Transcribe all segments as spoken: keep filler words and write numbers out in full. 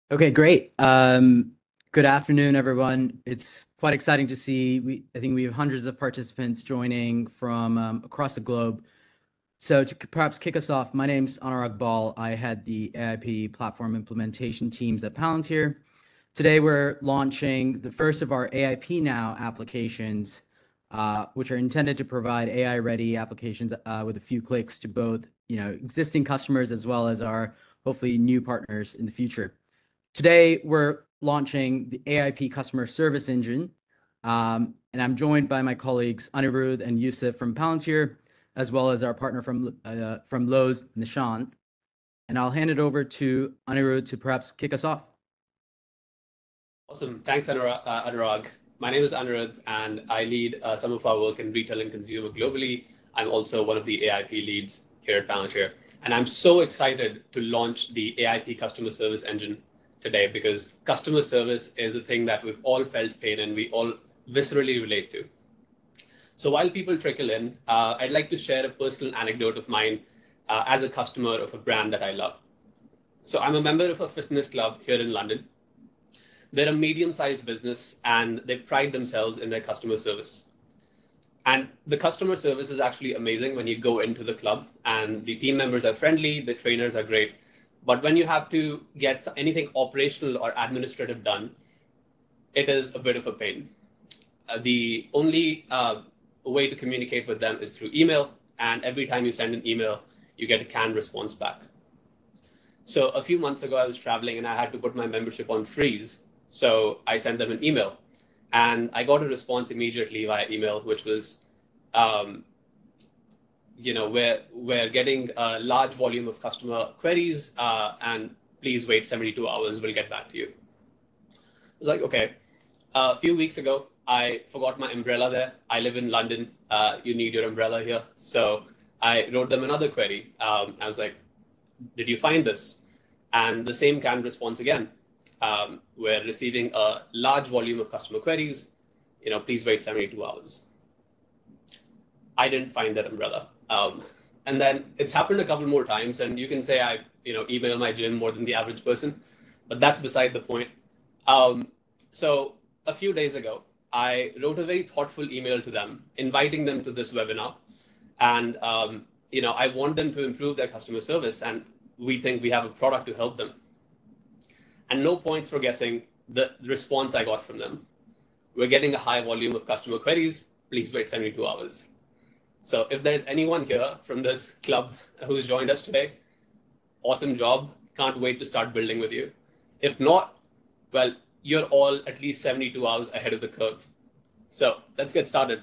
Okay, great. Um, good afternoon, everyone. It's quite exciting to see. We, I think we have hundreds of participants joining from um, across the globe. So to perhaps kick us off, my name's Anurag Bal. I head the A I P platform implementation teams at Palantir. Today, we're launching the first of our A I P Now applications, uh, which are intended to provide A I-ready applications uh, with a few clicks to both, you know, existing customers as well as our hopefully new partners in the future. Today, we're launching the A I P Customer Service Engine, um, and I'm joined by my colleagues Anirudh and Yusuf from Palantir, as well as our partner from uh, from Lowe's, Nishant. And I'll hand it over to Anirudh to perhaps kick us off. Awesome. Thanks, Anurag. Uh, Anurag. My name is Anirudh, and I lead uh, some of our work in retail and consumer globally. I'm also one of the A I P leads here at Palantir. And I'm so excited to launch the A I P Customer Service Engine today because customer service is a thing that we've all felt pain and we all viscerally relate to. So while people trickle in, uh, I'd like to share a personal anecdote of mine uh, as a customer of a brand that I love. So I'm a member of a fitness club here in London. They're a medium-sized business and they pride themselves in their customer service. And the customer service is actually amazing when you go into the club and the team members are friendly, the trainers are great. But when you have to get anything operational or administrative done, it is a bit of a pain. Uh, the only uh, way to communicate with them is through email. And every time you send an email, you get a canned response back. So a few months ago, I was traveling and I had to put my membership on freeze. So I sent them an email and I got a response immediately via email, which was, um, you know, we're, we're getting a large volume of customer queries uh, and please wait seventy-two hours, we'll get back to you. I was like, okay. Uh, a few weeks ago, I forgot my umbrella there. I live in London. Uh, you need your umbrella here. So I wrote them another query. Um, I was like, did you find this? And the same canned response again. Um, we're receiving a large volume of customer queries. You know, please wait seventy-two hours. I didn't find that umbrella. Um, and then it's happened a couple more times. And you can say I, you know, email my gym more than the average person, but that's beside the point. Um, so a few days ago, I wrote a very thoughtful email to them, inviting them to this webinar. And, um, you know, I want them to improve their customer service. And we think we have a product to help them. And no points for guessing the response I got from them. We're getting a high volume of customer queries. Please wait seventy-two hours. So if there's anyone here from this club who's joined us today, awesome job. Can't wait to start building with you. If not, well, you're all at least seventy-two hours ahead of the curve. So let's get started.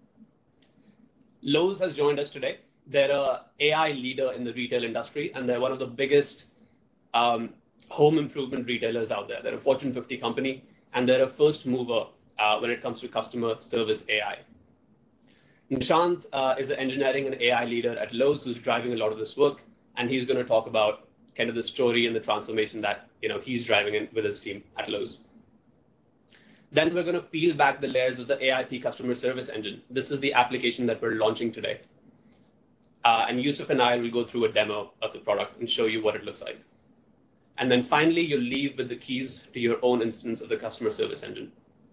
Lowe's has joined us today. They're an A I leader in the retail industry, and they're one of the biggest um, home improvement retailers out there. They're a Fortune fifty company, and they're a first mover uh, when it comes to customer service A I. Nishant uh, is an engineering and A I leader at Lowe's who's driving a lot of this work, and he's going to talk about kind of the story and the transformation that you know he's driving in with his team at Lowe's. Then we're going to peel back the layers of the A I P Customer Service Engine. This is the application that we're launching today. Uh, and Yusuf and I will go through a demo of the product and show you what it looks like. And then finally, you'll leave with the keys to your own instance of the customer service engine.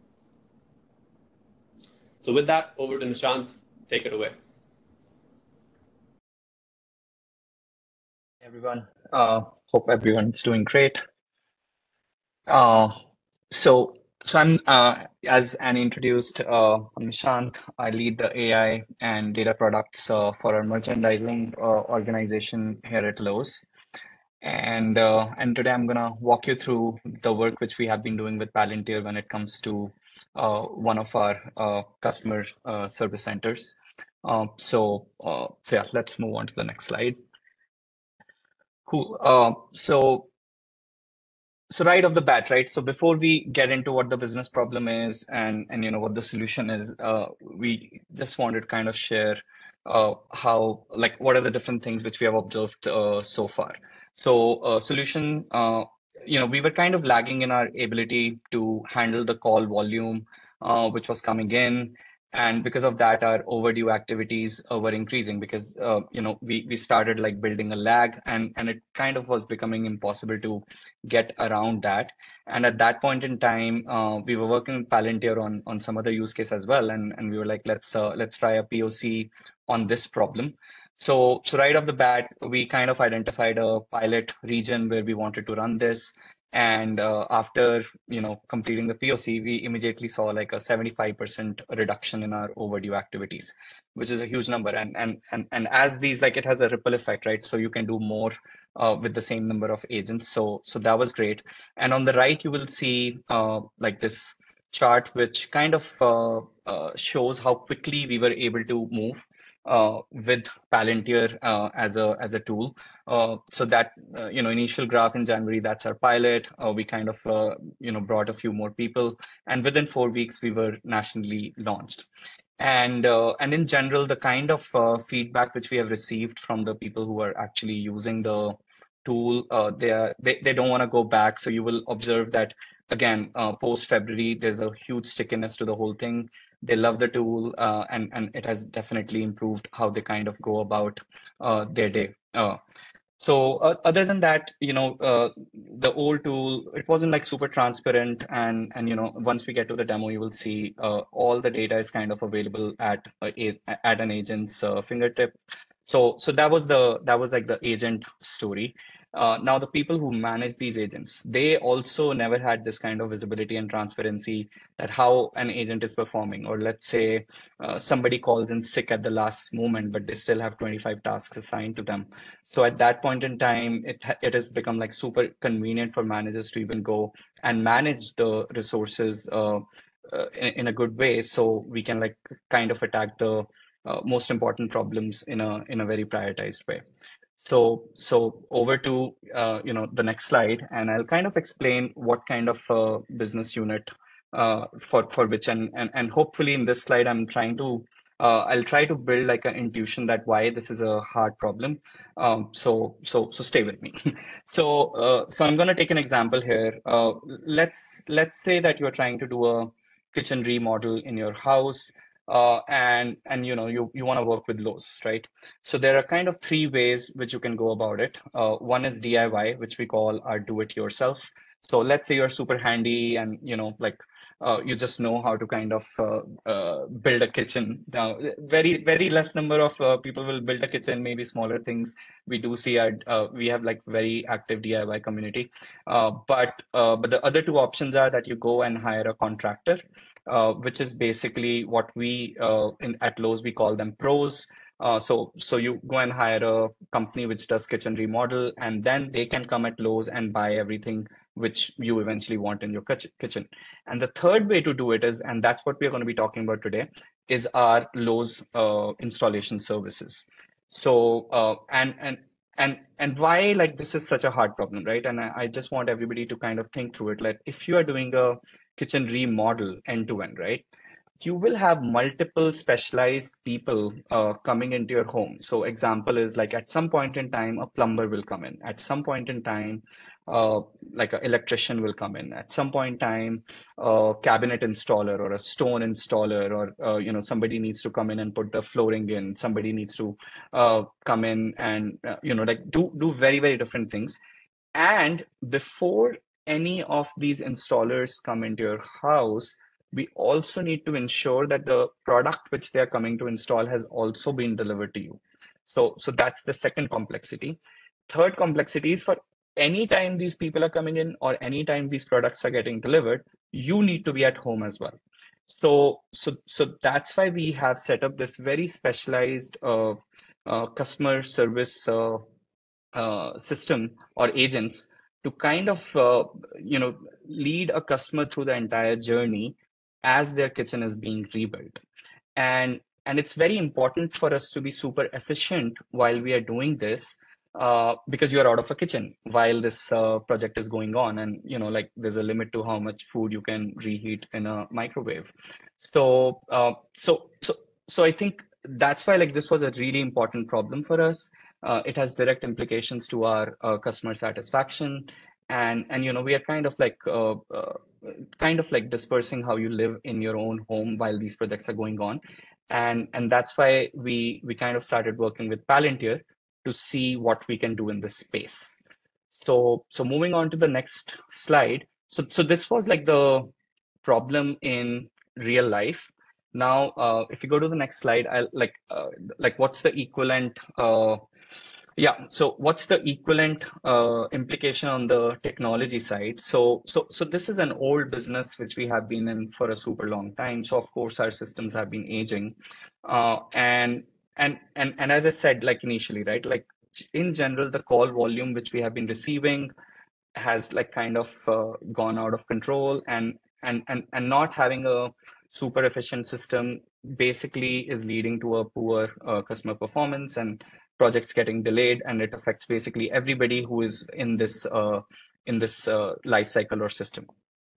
So with that, over to Nishant. Take it away. Everyone, uh, hope everyone's doing great. Uh, so, so I'm, uh, as Annie introduced, uh, I'm Nishant. I lead the A I and data products uh, for our merchandising uh, organization here at Lowe's. And uh, and today I'm gonna walk you through the work which we have been doing with Palantir when it comes to uh, one of our uh, customer uh, service centers. Um, so, uh, so yeah, let's move on to the next slide. Cool. Uh, so, so right off the bat, right? So before we get into what the business problem is and and you know what the solution is, uh, we just wanted to kind of share uh, how like what are the different things which we have observed uh, so far. So uh, solution, uh, you know, we were kind of lagging in our ability to handle the call volume, uh, which was coming in. And because of that, our overdue activities uh, were increasing because, uh, you know, we, we started like building a lag, and, and it kind of was becoming impossible to get around that. And at that point in time, uh, we were working with Palantir on, on some other use case as well. And, and we were like, let's, uh, let's try a P O C on this problem. So, so right off the bat, we kind of identified a pilot region where we wanted to run this. And uh, after, you know, completing the P O C, we immediately saw like a seventy-five percent reduction in our overdue activities, which is a huge number. And and and and as these, like, it has a ripple effect, right? So you can do more uh, with the same number of agents. So so that was great. And on the right, you will see uh, like this chart, which kind of uh, uh, shows how quickly we were able to move uh, with Palantir uh, as a as a tool. Uh, so that uh, you know, initial graph in January, that's our pilot. Uh, we kind of uh, you know, brought a few more people, and within four weeks we were nationally launched. And uh, and in general, the kind of uh, feedback which we have received from the people who are actually using the tool, uh, they are they, they don't want to go back. So you will observe that again, uh, post February, there's a huge stickiness to the whole thing. They love the tool, uh, and and it has definitely improved how they kind of go about uh, their day. Uh, so uh, other than that, you know, uh, the old tool, it wasn't like super transparent, and and you know, once we get to the demo, you will see uh, all the data is kind of available at uh, a, at an agent's uh, fingertip. So so that was the that was like the agent story. Uh, now, the people who manage these agents, they also never had this kind of visibility and transparency that how an agent is performing. Or let's say uh, somebody calls in sick at the last moment, but they still have twenty-five tasks assigned to them. So at that point in time, it, it has become like super convenient for managers to even go and manage the resources uh, uh, in, in a good way. So we can like kind of attack the uh, most important problems in a in a very prioritized way. So, so over to uh, you know, the next slide, and I'll kind of explain what kind of uh, business unit uh, for for which, and, and and hopefully in this slide, I'm trying to uh, I'll try to build like an intuition that why this is a hard problem. Um, so so so stay with me. so uh, so I'm going to take an example here. Uh, let's let's say that you're trying to do a kitchen remodel in your house. Uh, and and you know, you you want to work with Lowe's, right? So there are kind of three ways which you can go about it. Uh, one is D I Y, which we call our do-it-yourself. So let's say you're super handy, and you know, like uh, you just know how to kind of uh, uh, build a kitchen. Now, very very less number of uh, people will build a kitchen. Maybe smaller things. We do see our uh, we have like very active D I Y community. Uh, but uh, but the other two options are that you go and hire a contractor. Uh, which is basically what we uh, in at Lowe's we call them pros. Uh, so so you go and hire a company which does kitchen remodel, and then they can come at Lowe's and buy everything which you eventually want in your kitchen. And the third way to do it is, and that's what we're going to be talking about today, is our Lowe's uh, installation services. So uh, and and and and why like this is such a hard problem, right? And I, I just want everybody to kind of think through it. Like if you are doing a kitchen remodel end to end, right? You will have multiple specialized people uh, coming into your home. So example is like at some point in time, a plumber will come in. At some point in time, uh, like an electrician will come in. At some point in time, a cabinet installer or a stone installer, or uh, you know, somebody needs to come in and put the flooring in. Somebody needs to uh, come in and uh, you know, like do do very very different things. And before any of these installers come into your house, we also need to ensure that the product which they are coming to install has also been delivered to you. So, so that's the second complexity. Third complexity is for any time these people are coming in or any time these products are getting delivered, you need to be at home as well. So, so, so that's why we have set up this very specialized uh, uh, customer service uh, uh, system or agents to kind of uh, you know, lead a customer through the entire journey as their kitchen is being rebuilt. And and it's very important for us to be super efficient while we are doing this, uh, because you are out of a kitchen while this uh, project is going on, and you know, like there's a limit to how much food you can reheat in a microwave. So uh, so so so I think that's why like this was a really important problem for us. Uh, it has direct implications to our uh, customer satisfaction, and and you know we are kind of like uh, uh, kind of like dispersing how you live in your own home while these projects are going on, and and that's why we we kind of started working with Palantir to see what we can do in this space. So so moving on to the next slide. So so this was like the problem in real life. Now, uh, if you go to the next slide, I'll like uh, like what's the equivalent uh, yeah. So what's the equivalent uh, implication on the technology side? So, so, so this is an old business which we have been in for a super long time. So of course our systems have been aging, uh, and and and and as I said, like initially, right? Like in general, the call volume which we have been receiving has like kind of uh, gone out of control, and and and and not having a super efficient system basically is leading to a poor uh, customer performance and projects getting delayed, and it affects basically everybody who is in this uh, in this uh, life cycle or system.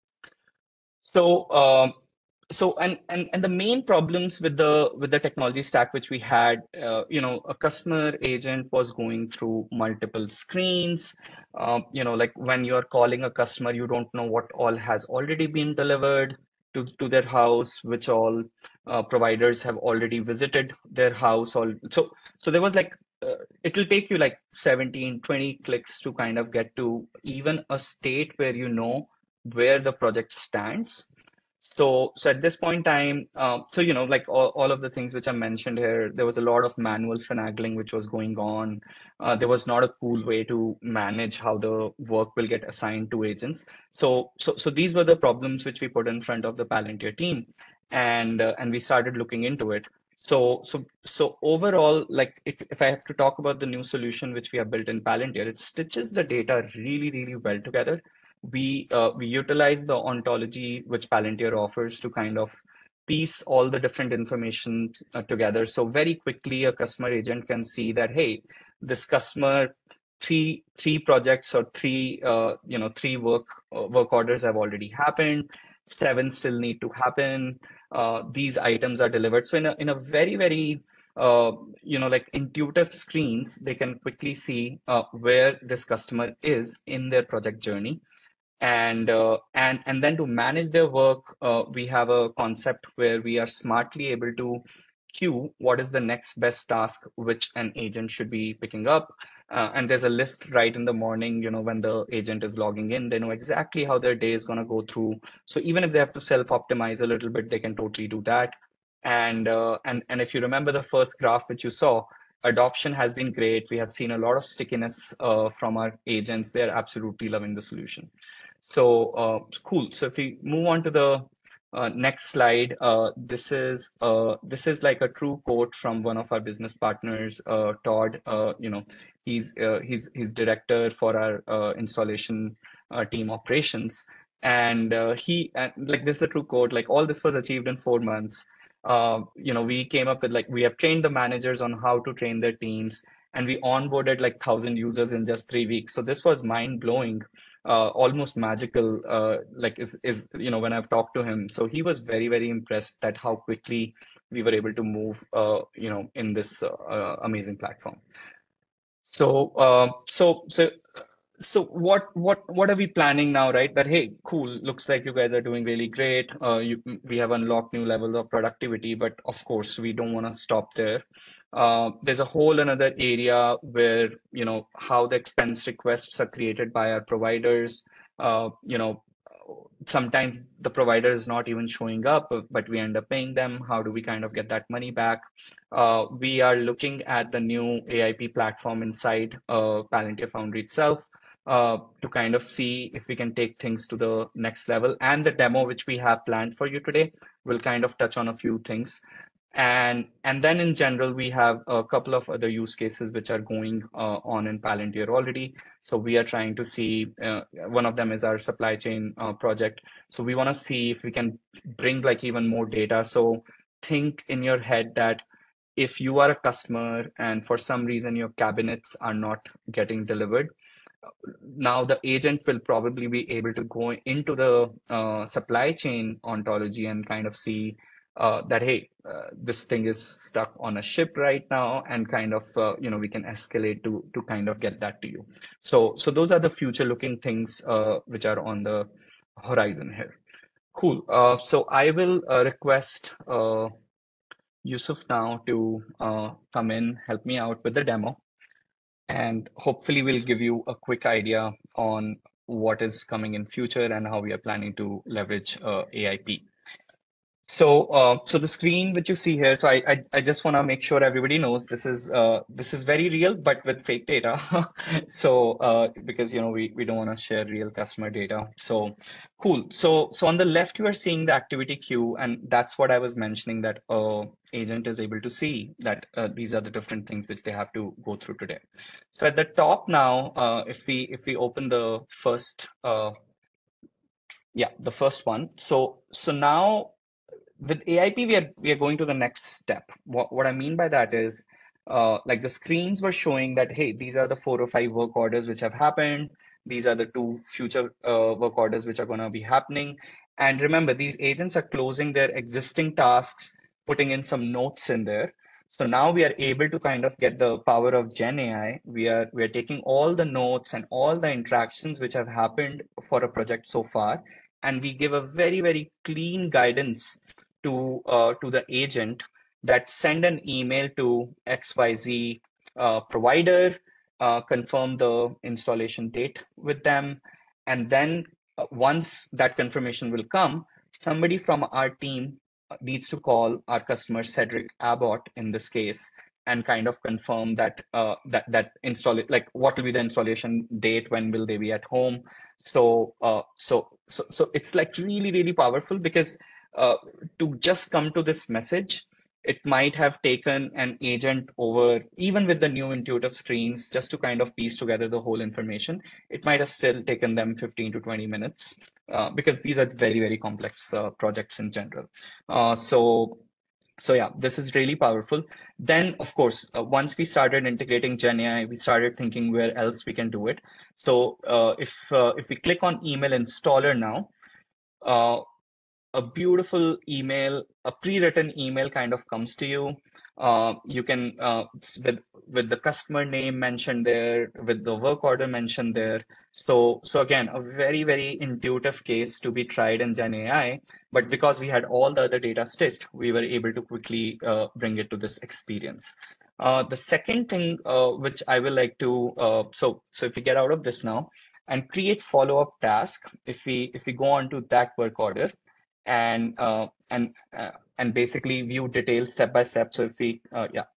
So um, so and and and the main problems with the with the technology stack which we had, uh, you know, a customer agent was going through multiple screens. Uh, you know, like when you're calling a customer, you don't know what all has already been delivered to to their house, which all uh, providers have already visited their house. All so so there was like uh, it will take you like seventeen, twenty clicks to kind of get to even a state where you know where the project stands. So, so at this point in time, uh, so you know, like all, all of the things which I mentioned here, there was a lot of manual finagling which was going on. Uh, there was not a cool way to manage how the work will get assigned to agents. So, so, so these were the problems which we put in front of the Palantir team, and uh, and we started looking into it. So, so, so overall, like if if I have to talk about the new solution which we have built in Palantir, it stitches the data really, really well together. We uh, we utilize the ontology which Palantir offers to kind of piece all the different information uh, together. So very quickly, a customer agent can see that, hey, this customer three three projects or three uh, you know three work uh, work orders have already happened. Seven still need to happen. Uh, these items are delivered. So in a in a very very uh, you know like intuitive screens, they can quickly see uh, where this customer is in their project journey, and uh, and and then to manage their work, uh, we have a concept where we are smartly able to queue what is the next best task which an agent should be picking up, uh, and there's a list right in the morning. You know, when the agent is logging in, they know exactly how their day is going to go through. So even if they have to self-optimize a little bit, they can totally do that. And uh, and and if you remember the first graph which you saw, adoption has been great. We have seen a lot of stickiness uh, from our agents. They're absolutely loving the solution. So uh, cool. So if we move on to the uh, next slide, uh, this is uh, this is like a true quote from one of our business partners, uh, Todd. Uh, you know, he's uh, he's he's director for our uh, installation uh, team operations, and uh, he and like this is a true quote. Like all this was achieved in four months. Uh, you know, we came up with like we have trained the managers on how to train their teams, and we onboarded like thousand users in just three weeks. So this was mind blowing. Uh, almost magical, uh, like is is you know when I've talked to him, so he was very very impressed at how quickly we were able to move, uh, you know, in this uh, amazing platform. So uh, so so so what what what are we planning now, right? That hey, cool, looks like you guys are doing really great. Uh, you, we have unlocked new levels of productivity, but of course we don't want to stop there. Uh, there's a whole another area where you know how the expense requests are created by our providers. Uh, you know, sometimes the provider is not even showing up, but we end up paying them. How do we kind of get that money back? Uh, we are looking at the new A I P platform inside uh, Palantir Foundry itself. Uh, to kind of see if we can take things to the next level. And the demo which we have planned for you today will kind of touch on a few things. And and then in general, we have a couple of other use cases which are going uh, on in Palantir already. So we are trying to see, uh, one of them is our supply chain uh, project. So we want to see if we can bring like even more data. So think in your head that if you are a customer and for some reason your cabinets are not getting delivered, now the agent will probably be able to go into the uh, supply chain ontology and kind of see uh, that, hey, uh, this thing is stuck on a ship right now, and kind of, uh, you know, we can escalate to to kind of get that to you. So, so those are the future looking things uh, which are on the horizon here. Cool. Uh, so I will uh, request uh, Yusuf now to uh, come in, help me out with the demo, and hopefully we'll give you a quick idea on what is coming in future and how we are planning to leverage uh, A I P. So, uh, so the screen which you see here, so I, I, I just want to make sure everybody knows this is, uh, this is very real, but with fake data. So, uh, because, you know, we, we don't want to share real customer data. So cool. So, so on the left, you are seeing the activity queue, and that's what I was mentioning, that uh, agent is able to see that uh, these are the different things which they have to go through today. So at the top now, uh, if we, if we open the first, uh, yeah, the first one. So, so now, with A I P, we are we are going to the next step. What what I mean by that is, uh, like the screens were showing that, hey, these are the four or five work orders which have happened. These are the two future uh, work orders which are going to be happening. And remember, these agents are closing their existing tasks, putting in some notes in there. So now we are able to kind of get the power of Gen A I. We are we are taking all the notes and all the interactions which have happened for a project so far, and we give a very very clean guidance to uh, to the agent that send an email to X Y Z uh, provider, uh, confirm the installation date with them, and then uh, once that confirmation will come, somebody from our team needs to call our customer Cedric Abbott in this case and kind of confirm that uh, that that install it, like what will be the installation date, when will they be at home. So uh, so so so it's like really really powerful, because uh, to just come to this message, it might have taken an agent over, even with the new intuitive screens, just to kind of piece together the whole information. It might have still taken them fifteen to twenty minutes uh, because these are very, very complex uh, projects in general. Uh, so so yeah, this is really powerful. Then, of course, uh, once we started integrating Gen A I, we started thinking where else we can do it. So uh, if uh, if we click on email installer now, uh, a beautiful email, a pre-written email kind of comes to you. Uh, you can, uh, with with the customer name mentioned there, with the work order mentioned there. So, so again, a very, very intuitive case to be tried in Gen A I. But because we had all the other data stitched, we were able to quickly uh, bring it to this experience. Uh, the second thing uh, which I will like to, uh, so so if we get out of this now and create follow-up task, if we if we go on to that work order, and uh, and uh, and basically view details step by step. So if we uh, yeah,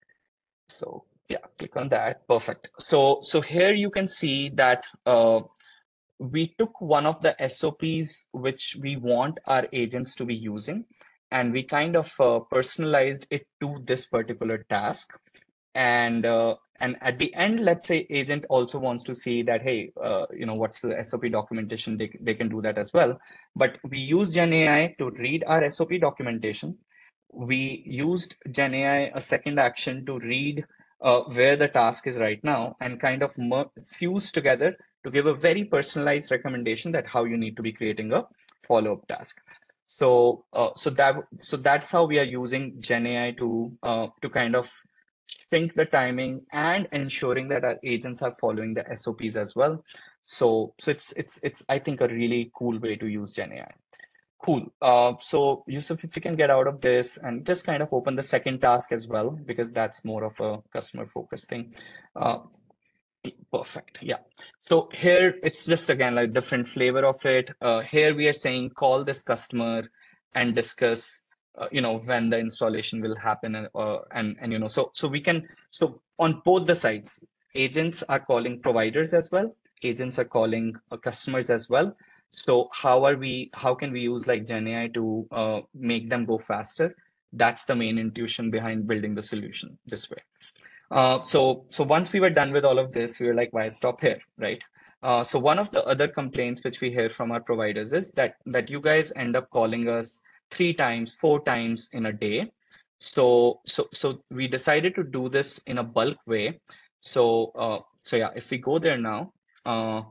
so yeah, click on that. Perfect. So so here you can see that uh, we took one of the S O Ps which we want our agents to be using, and we kind of uh, personalized it to this particular task. And uh, and at the end, let's say agent also wants to see that, hey, uh, you know, what's the S O P documentation, they, they can do that as well. But we use Gen A I to read our S O P documentation. We used Gen A I, a second action, to read uh, where the task is right now, and kind of fuse together to give a very personalized recommendation that how you need to be creating a follow-up task. So uh, so that so that's how we are using Gen A I to uh, to kind of sync the timing and ensuring that our agents are following the S O Ps as well. So, so it's it's it's I think a really cool way to use Gen A I. Cool. Uh, so Yusuf, if you can get out of this and just kind of open the second task as well, because that's more of a customer focused thing. Uh, perfect. Yeah. So here it's just again like different flavor of it. Uh, here we are saying call this customer and discuss uh, you know, when the installation will happen, and uh, and and you know, so so we can, so on both the sides, agents are calling providers as well, agents are calling uh, customers as well. So how are we, how can we use like Gen A I to uh, make them go faster? That's the main intuition behind building the solution this way. Uh, so so once we were done with all of this, we were like, why stop here, right? Uh, so one of the other complaints which we hear from our providers is that that you guys end up calling us three times, four times in a day. So so so we decided to do this in a bulk way. So uh, so yeah, if we go there now, uh,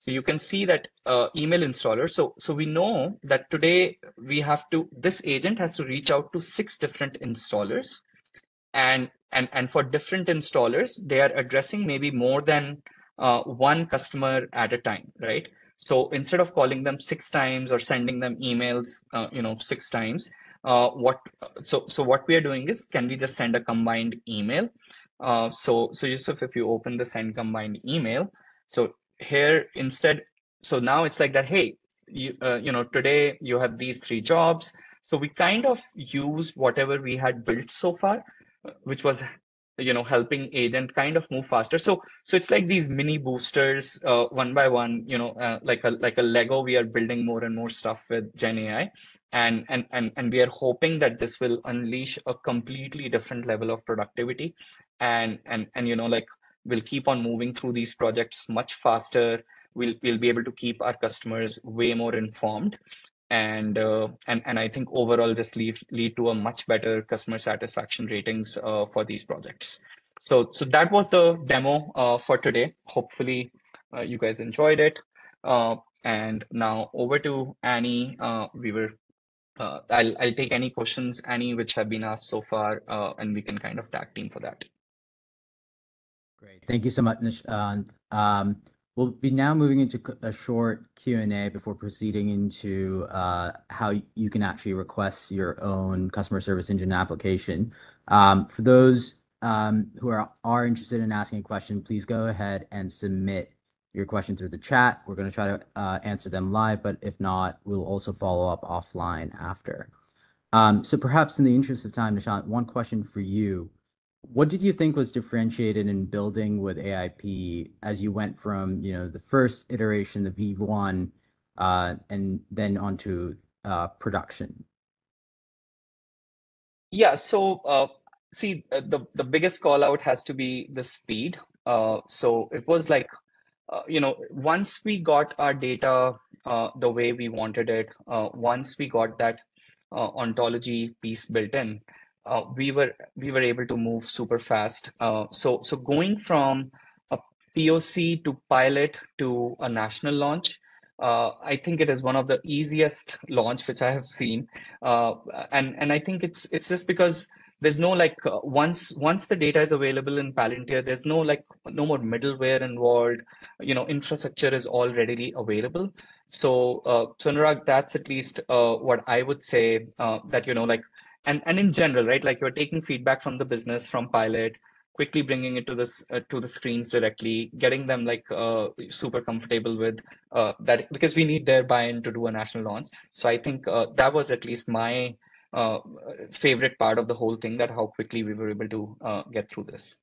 So you can see that uh, email installer. So, so we know that today we have to, this agent has to reach out to six different installers, and, and, and for different installers, they are addressing maybe more than uh, one customer at a time, right? So instead of calling them six times or sending them emails, uh, you know, six times, uh, what, so, so what we are doing is, can we just send a combined email? Uh, so, so Yusuf, if you open the send combined email, so here instead, so now it's like that, hey, you, uh, you know, today you have these three jobs. So we kind of use whatever we had built so far, which was, you know, helping agent kind of move faster. So, so it's like these mini boosters, uh, one by one, you know, uh, like a, like a Lego, we are building more and more stuff with Gen A I. And, and, and, and we are hoping that this will unleash a completely different level of productivity. And, and, and, you know, like we'll keep on moving through these projects much faster. We'll, we'll be able to keep our customers way more informed. And, uh, and, and I think overall just lead, lead to a much better customer satisfaction ratings uh, for these projects. So, so that was the demo uh, for today. Hopefully uh, you guys enjoyed it. Uh, and now over to Annie. Uh, we were Uh, I'll, I'll take any questions, Annie, which have been asked so far, uh, and we can kind of tag team for that. Great. Thank you so much, Nishant. Um, we'll be now moving into a short Q and A before proceeding into uh, how you can actually request your own customer service engine application. Um, for those um, who are, are interested in asking a question, please go ahead and submit your question through the chat. We're going to try to uh, answer them live, but if not, we'll also follow up offline after. Um, so perhaps in the interest of time, Nishant, one question for you. What did you think was differentiated in building with A I P as you went from, you know, the first iteration, the V one, uh, and then onto uh, production? Yeah, so uh, see, uh, the, the biggest call out has to be the speed. Uh, so it was like, uh, you know, once we got our data uh, the way we wanted it, uh, once we got that uh, ontology piece built in, uh, we were we were able to move super fast. Uh, so so going from a P O C to pilot to a national launch, uh, I think it is one of the easiest launch which I have seen, uh, and and I think it's it's just because there's no like uh, once once the data is available in Palantir, there's no like no more middleware involved. You know, infrastructure is all readily available. So, uh, so Anurag, that's at least uh, what I would say. Uh, that you know, like, and and in general, right? Like you're taking feedback from the business, from pilot, quickly bringing it to this uh, to the screens directly, getting them like uh, super comfortable with uh, that, because we need their buy-in to do a national launch. So I think uh, that was at least my uh, favorite part of the whole thing, that how quickly we were able to uh, get through this.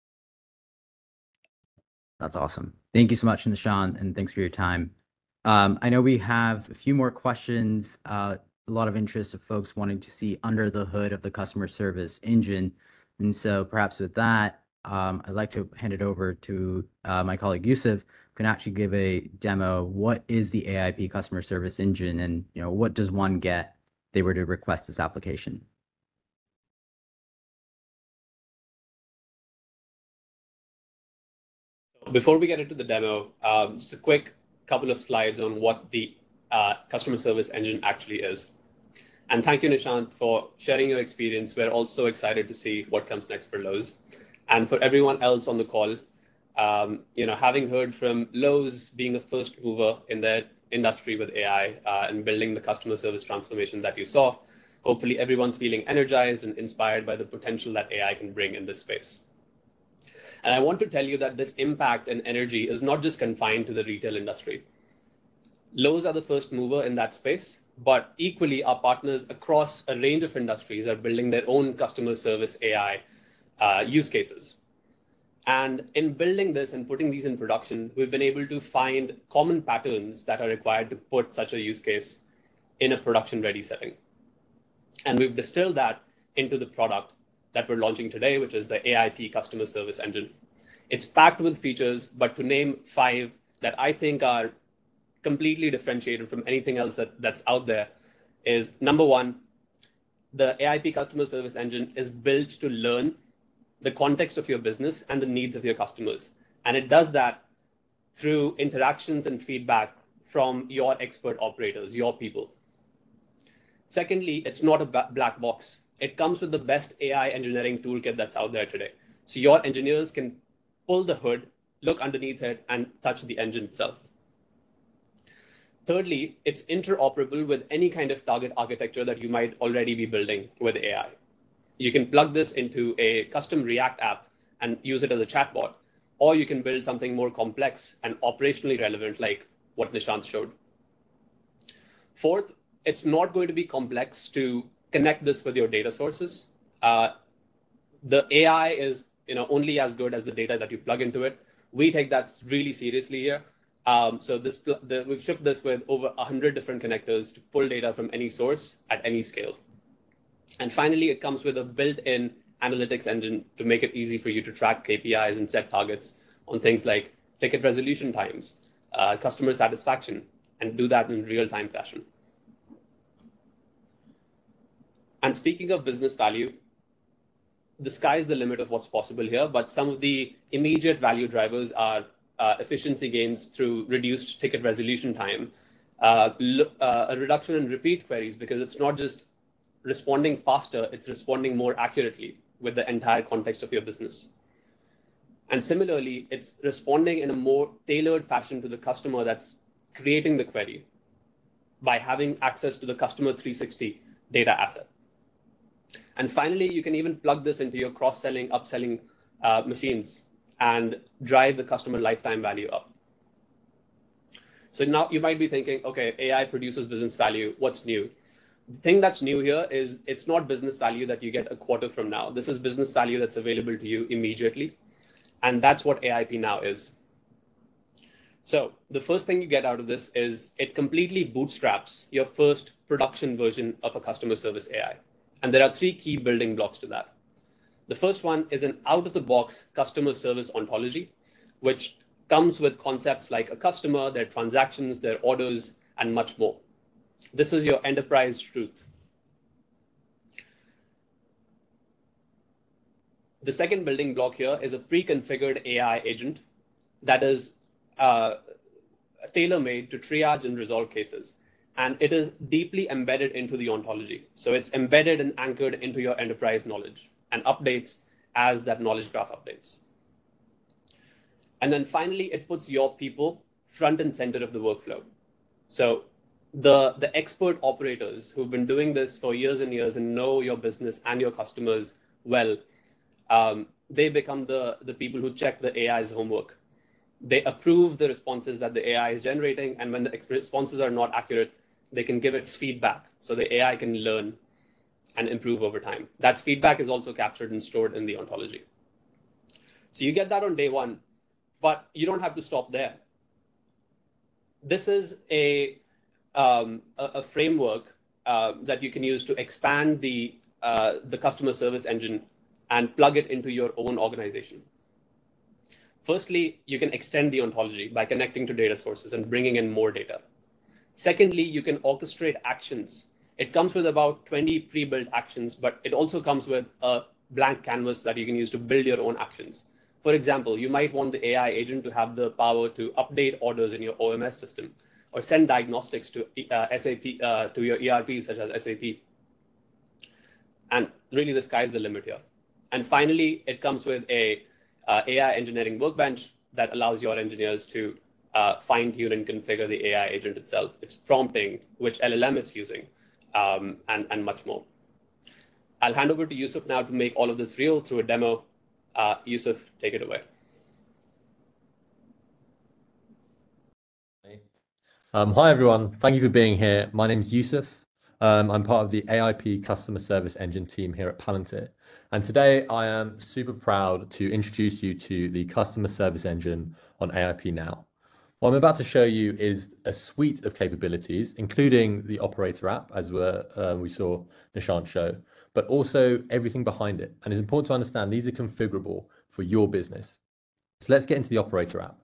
That's awesome. Thank you so much, Nishant, and thanks for your time. Um, I know we have a few more questions, uh, a lot of interest of folks wanting to see under the hood of the customer service engine. And so perhaps with that, um, I'd like to hand it over to uh, my colleague Yusuf, who can actually give a demo. What is the A I P customer service engine, and you know, what does one get if they were to request this application? Before we get into the demo, um, just a quick couple of slides on what the uh, customer service engine actually is. And thank you, Nishant, for sharing your experience. We're also excited to see what comes next for Lowe's. And for everyone else on the call, um, you know, having heard from Lowe's being a first mover in their industry with A I uh, and building the customer service transformation that you saw, hopefully everyone's feeling energized and inspired by the potential that A I can bring in this space. And I want to tell you that this impact and energy is not just confined to the retail industry. Lowe's are the first mover in that space, but equally our partners across a range of industries are building their own customer service A I uh, use cases. And in building this and putting these in production, we've been able to find common patterns that are required to put such a use case in a production-ready setting. And we've distilled that into the product that we're launching today, which is the A I P customer service engine. It's packed with features, but to name five that I think are completely differentiated from anything else that, that's out there is, number one, the A I P customer service engine is built to learn the context of your business and the needs of your customers. And it does that through interactions and feedback from your expert operators, your people. Secondly, it's not a black box. It comes with the best A I engineering toolkit that's out there today. So your engineers can pull the hood, look underneath it, and touch the engine itself. Thirdly, it's interoperable with any kind of target architecture that you might already be building with A I. You can plug this into a custom React app and use it as a chatbot, or you can build something more complex and operationally relevant like what Nishant showed. Fourth, it's not going to be complex to connect this with your data sources. Uh, the A I is you know, only as good as the data that you plug into it. We take that really seriously here. Um, so this, the, we've shipped this with over one hundred different connectors to pull data from any source at any scale. And finally, it comes with a built-in analytics engine to make it easy for you to track K P Is and set targets on things like ticket resolution times, uh, customer satisfaction, and do that in real-time fashion. And speaking of business value, the sky is the limit of what's possible here, but some of the immediate value drivers are uh, efficiency gains through reduced ticket resolution time, uh, uh, a reduction in repeat queries, because it's not just responding faster, it's responding more accurately with the entire context of your business. And similarly, it's responding in a more tailored fashion to the customer that's creating the query by having access to the customer three sixty data asset. And finally, you can even plug this into your cross-selling, upselling uh, machines and drive the customer lifetime value up. So now you might be thinking, okay, A I produces business value. What's new? The thing that's new here is it's not business value that you get a quarter from now. This is business value that's available to you immediately. And that's what A I P now is. So the first thing you get out of this is it completely bootstraps your first production version of a customer service A I. And there are three key building blocks to that. The first one is an out-of-the-box customer service ontology, which comes with concepts like a customer, their transactions, their orders, and much more. This is your enterprise truth. The second building block here is a pre-configured A I agent that is uh, tailor-made to triage and resolve cases. And it is deeply embedded into the ontology. So it's embedded and anchored into your enterprise knowledge and updates as that knowledge graph updates. And then finally, it puts your people front and center of the workflow. So the, the expert operators who've been doing this for years and years and know your business and your customers well, um, they become the, the people who check the A I's homework. They approve the responses that the A I is generating. And when the responses are not accurate, they can give it feedback so the A I can learn and improve over time. That feedback is also captured and stored in the ontology. So you get that on day one, but you don't have to stop there. This is a, um, a, a framework uh, that you can use to expand the, uh, the customer service engine and plug it into your own organization. Firstly, you can extend the ontology by connecting to data sources and bringing in more data. Secondly, you can orchestrate actions. It comes with about twenty pre-built actions, but it also comes with a blank canvas that you can use to build your own actions. For example, you might want the A I agent to have the power to update orders in your O M S system or send diagnostics to uh, S A P, uh, to your E R P, such as S A P. And really, the sky's the limit here. And finally, it comes with a uh, A I engineering workbench that allows your engineers to Uh, fine-tune and configure the A I agent itself, its prompting, which L L M it's using, um, and, and much more. I'll hand over to Yusuf now to make all of this real through a demo. Uh, Yusuf, take it away. Um, hi, everyone. Thank you for being here. My name is Yusuf. Um, I'm part of the A I P Customer Service Engine team here at Palantir. And today I am super proud to introduce you to the Customer Service Engine on A I P Now. What I'm about to show you is a suite of capabilities, including the operator app, as we're, uh, we saw Nishant show, but also everything behind it. And it's important to understand these are configurable for your business. So let's get into the operator app.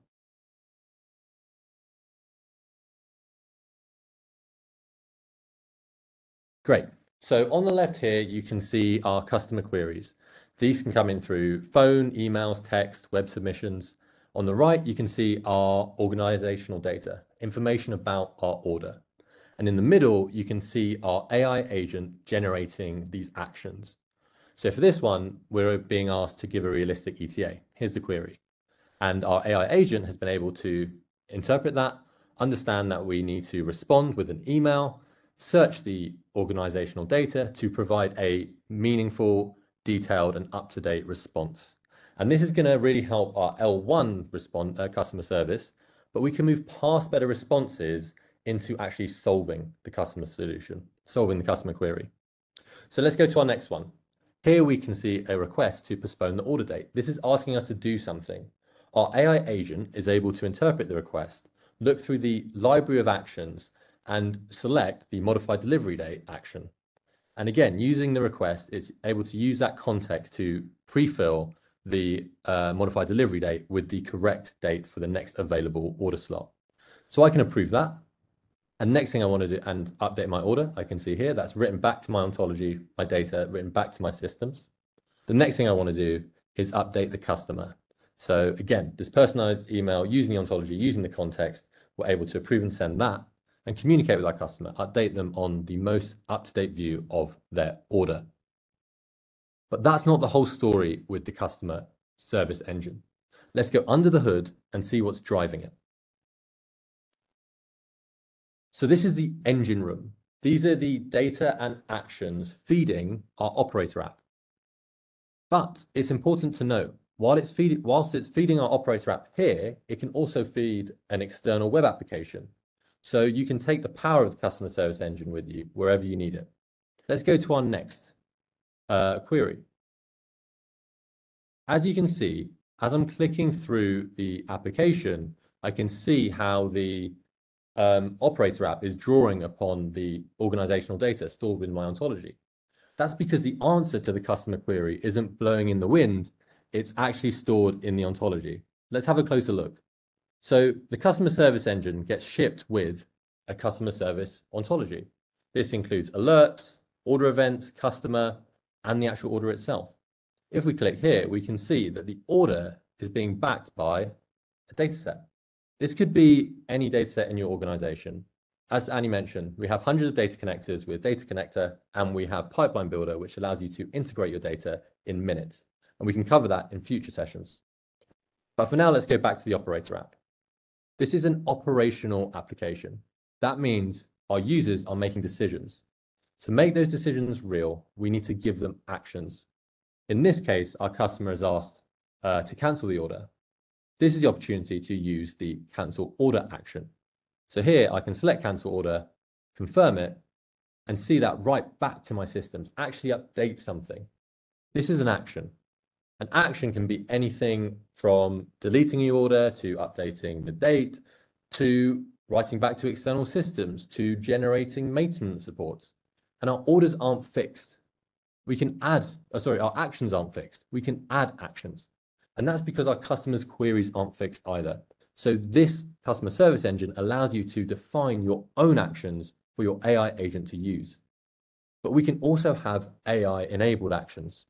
Great. So on the left here, you can see our customer queries. These can come in through phone, emails, text, web submissions. On the right, you can see our organizational data, information about our order. And in the middle, you can see our A I agent generating these actions. So for this one, we're being asked to give a realistic E T A. Here's the query. And our A I agent has been able to interpret that, understand that we need to respond with an email, search the organizational data to provide a meaningful, detailed, and up-to-date response. And this is going to really help our L one respond, uh, customer service, but we can move past better responses into actually solving the customer solution, solving the customer query. So let's go to our next one. Here we can see a request to postpone the order date. This is asking us to do something. Our A I agent is able to interpret the request, look through the library of actions, and select the modified delivery date action. And again, using the request, it's able to use that context to pre-fill the uh, modified delivery date with the correct date for the next available order slot. So I can approve that. And next thing I want to do and update my order, I can see here that's written back to my ontology, my data written back to my systems. The next thing I want to do is update the customer. So again, this personalized email using the ontology, using the context, we're able to approve and send that and communicate with our customer, update them on the most up-to-date view of their order. But that's not the whole story with the customer service engine. Let's go under the hood and see what's driving it. So this is the engine room. These are the data and actions feeding our operator app. But it's important to note, while it's feeding, whilst it's feeding our operator app here, it can also feed an external web application. So you can take the power of the customer service engine with you wherever you need it. Let's go to our next uh, query. As you can see, as I'm clicking through the application, I can see how the um, operator app is drawing upon the organizational data stored within my ontology. That's because the answer to the customer query isn't blowing in the wind, it's actually stored in the ontology. Let's have a closer look. So the customer service engine gets shipped with a customer service ontology. This includes alerts, order events, customer, and the actual order itself. If we click here, we can see that the order is being backed by a data set. This could be any data set in your organization. As Annie mentioned, we have hundreds of data connectors with Data Connector, and we have Pipeline Builder, which allows you to integrate your data in minutes. And we can cover that in future sessions. But for now, let's go back to the operator app. This is an operational application. That means our users are making decisions. To make those decisions real, we need to give them actions. In this case, our customer is asked uh, to cancel the order. This is the opportunity to use the cancel order action. So here I can select cancel order, confirm it, and see that right back to my systems, actually update something. This is an action. An action can be anything from deleting the order to updating the date, to writing back to external systems, to generating maintenance reports. And our orders aren't fixed. We can add, oh, sorry, our actions aren't fixed. We can add actions. And that's because our customers' queries aren't fixed either. So this customer service engine allows you to define your own actions for your A I agent to use. But we can also have A I-enabled actions.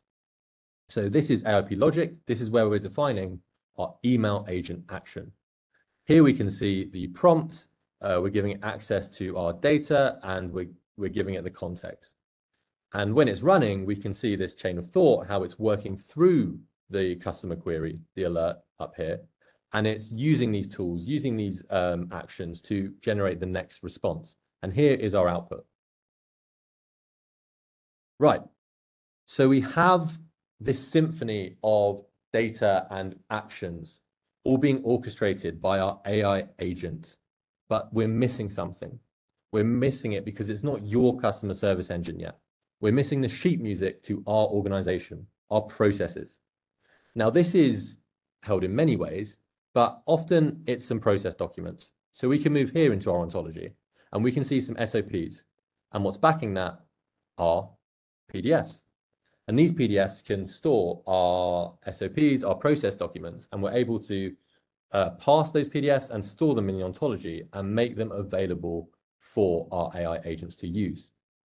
So this is A I P logic. This is where we're defining our email agent action. Here we can see the prompt. Uh, we're giving it access to our data, and we're, we're giving it the context. And when it's running, we can see this chain of thought, how it's working through the customer query, the alert up here. And it's using these tools, using these um, actions to generate the next response. And here is our output. Right. So we have this symphony of data and actions all being orchestrated by our A I agent, but we're missing something. We're missing it because it's not your customer service engine yet. We're missing the sheet music to our organization, our processes. Now, this is held in many ways, but often it's some process documents. So we can move here into our ontology and we can see some S O Ps. And what's backing that are P D Fs. And these P D Fs can store our S O Ps, our process documents, and we're able to uh, pass those P D Fs and store them in the ontology and make them available for our A I agents to use.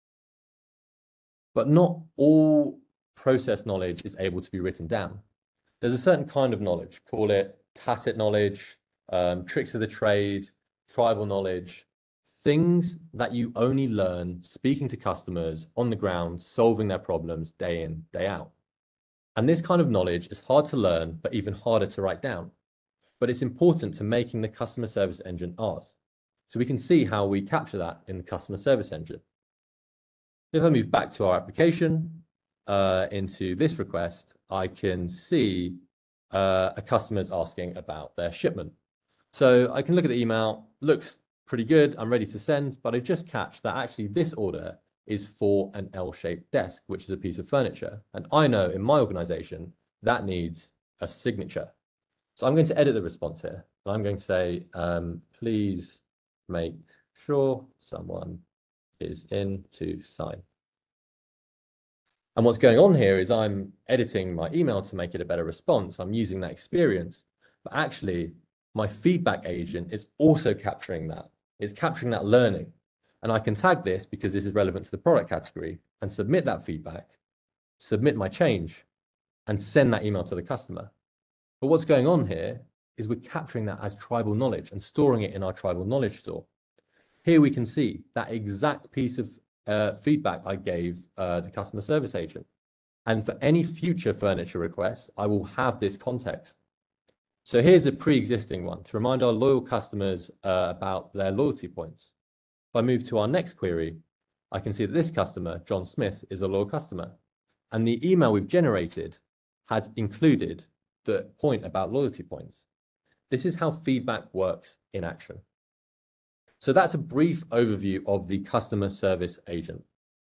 But not all process knowledge is able to be written down. There's a certain kind of knowledge, call it tacit knowledge, um, tricks of the trade, tribal knowledge, things that you only learn speaking to customers on the ground, solving their problems day in, day out. And this kind of knowledge is hard to learn, but even harder to write down. But it's important to making the customer service engine ours. So we can see how we capture that in the customer service engine. If I move back to our application, uh, into this request, I can see uh, a customer's asking about their shipment. So I can look at the email, looks pretty good, I'm ready to send, but I just catch that actually this order is for an L-shaped desk, which is a piece of furniture. And I know in my organization, that needs a signature. So I'm going to edit the response here. And I'm going to say, um, please make sure someone is in to sign. And what's going on here is I'm editing my email to make it a better response. I'm using that experience, but actually my feedback agent is also capturing that. It's capturing that learning. And I can tag this because this is relevant to the product category and submit that feedback, submit my change, and send that email to the customer. But what's going on here is we're capturing that as tribal knowledge and storing it in our tribal knowledge store. Here we can see that exact piece of uh, feedback I gave uh, the customer service agent. And for any future furniture requests, I will have this context. So here's a pre-existing one to remind our loyal customers uh, about their loyalty points. If I move to our next query, I can see that this customer, John Smith, is a loyal customer. And the email we've generated has included the point about loyalty points. This is how feedback works in action. So that's a brief overview of the customer service agent.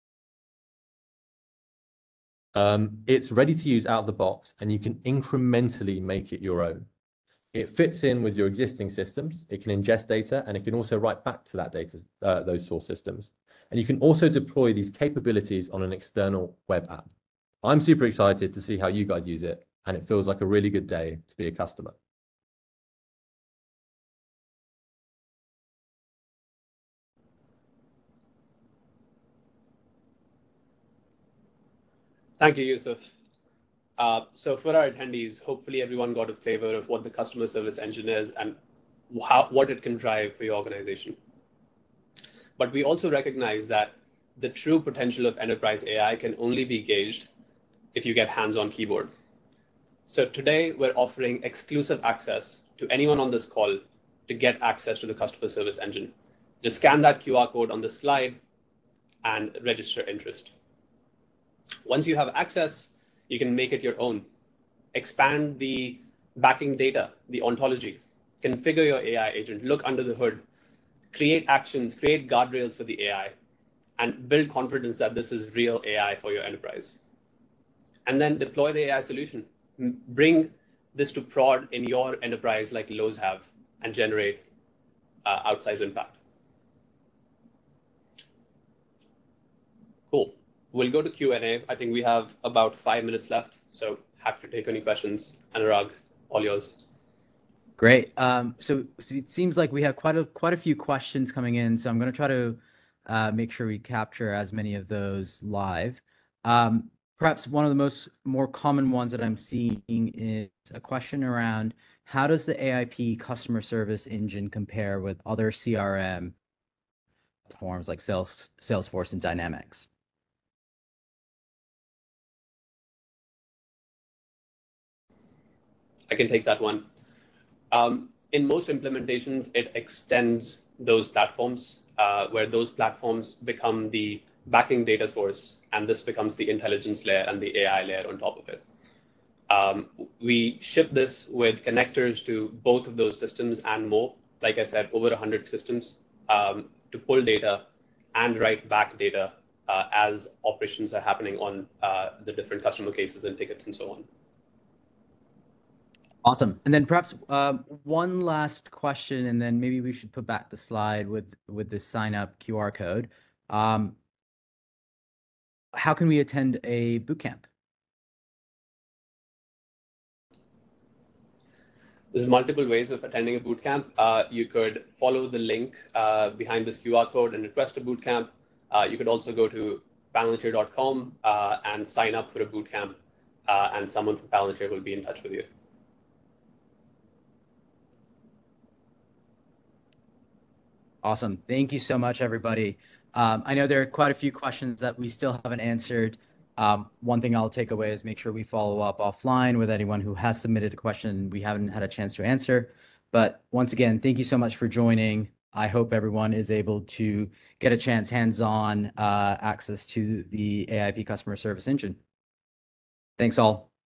Um, it's ready to use out of the box, and you can incrementally make it your own. It fits in with your existing systems. It can ingest data, and it can also write back to that data, uh, those source systems. And you can also deploy these capabilities on an external web app. I'm super excited to see how you guys use it, and it feels like a really good day to be a customer. Thank you, Yusuf. Uh, so for our attendees, hopefully everyone got a flavor of what the customer service engine is and how, what it can drive for your organization. But we also recognize that the true potential of enterprise A I can only be gauged if you get hands-on keyboard. So today we're offering exclusive access to anyone on this call to get access to the customer service engine. Just scan that Q R code on the slide and register interest. Once you have access, you can make it your own. Expand the backing data, the ontology, configure your A I agent, look under the hood, create actions, create guardrails for the A I, and build confidence that this is real A I for your enterprise. And then deploy the A I solution. Bring this to prod in your enterprise like Lowe's have and generate uh, outsized impact. Cool. We'll go to Q and A. I think we have about five minutes left, so happy to take any questions. Anurag, all yours. Great. Um, so, so it seems like we have quite a quite a few questions coming in. So I'm going to try to uh, make sure we capture as many of those live. Um, perhaps one of the most more common ones that I'm seeing is a question around how does the A I P customer service engine compare with other C R M platforms like Sales, Salesforce and Dynamics? I can take that one. Um, in most implementations, it extends those platforms uh, where those platforms become the backing data source, and this becomes the intelligence layer and the A I layer on top of it. Um, we ship this with connectors to both of those systems and more. Like I said, over one hundred systems um, to pull data and write back data uh, as operations are happening on uh, the different customer cases and tickets and so on. Awesome. And then perhaps um, one last question, and then maybe we should put back the slide with with the sign up Q R code. Um, how can we attend a bootcamp? There's multiple ways of attending a bootcamp. Uh, you could follow the link uh, behind this Q R code and request a bootcamp. Uh, you could also go to palantir dot com uh, and sign up for a bootcamp, uh, and someone from Palantir will be in touch with you. Awesome. Thank you so much, everybody. Um, I know there are quite a few questions that we still haven't answered. Um, one thing I'll take away is make sure we follow up offline with anyone who has submitted a question we haven't had a chance to answer. But once again, thank you so much for joining. I hope everyone is able to get a chance hands-on uh, access to the A I P customer service engine. Thanks all.